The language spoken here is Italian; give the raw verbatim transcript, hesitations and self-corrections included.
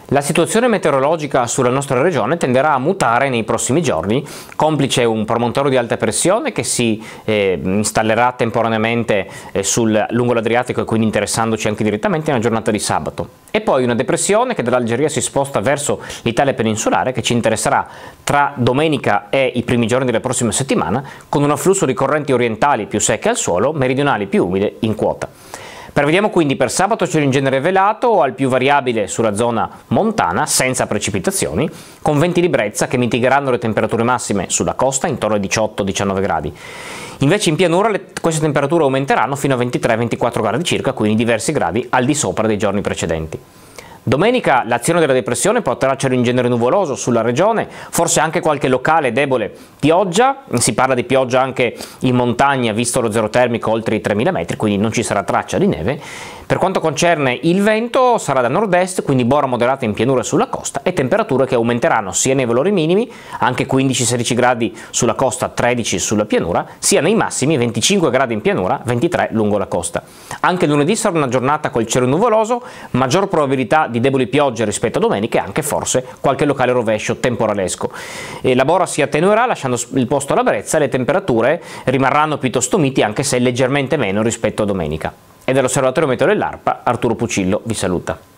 La situazione meteorologica sulla nostra regione tenderà a mutare nei prossimi giorni, complice un promontorio di alta pressione che si eh, installerà temporaneamente eh, sul, lungo l'Adriatico e quindi interessandoci anche direttamente nella giornata di sabato. E poi una depressione che dall'Algeria si sposta verso l'Italia peninsulare che ci interesserà tra domenica e i primi giorni della prossima settimana con un afflusso di correnti orientali più secche al suolo, meridionali più umide in quota. Prevediamo quindi per sabato cielo in genere velato o al più variabile sulla zona montana, senza precipitazioni, con venti di brezza che mitigheranno le temperature massime sulla costa intorno ai diciotto diciannove gradi. Invece in pianura le, queste temperature aumenteranno fino a ventitré ventiquattro gradi circa, quindi diversi gradi al di sopra dei giorni precedenti. Domenica l'azione della depressione porterà cielo in genere nuvoloso sulla regione, forse anche qualche locale debole pioggia, si parla di pioggia anche in montagna visto lo zero termico oltre i tremila metri, quindi non ci sarà traccia di neve. Per quanto concerne il vento sarà da nord-est, quindi bora moderata in pianura e sulla costa e temperature che aumenteranno sia nei valori minimi, anche quindici sedici gradi sulla costa, tredici sulla pianura, sia nei massimi venticinque gradi in pianura, ventitré lungo la costa. Anche lunedì sarà una giornata col cielo nuvoloso, maggior probabilità di deboli piogge rispetto a domenica e anche forse qualche locale rovescio temporalesco. E la bora si attenuerà lasciando il posto alla brezza e le temperature rimarranno piuttosto miti anche se leggermente meno rispetto a domenica. E dall'Osservatorio Meteo dell'Arpa Arturo Pucillo vi saluta.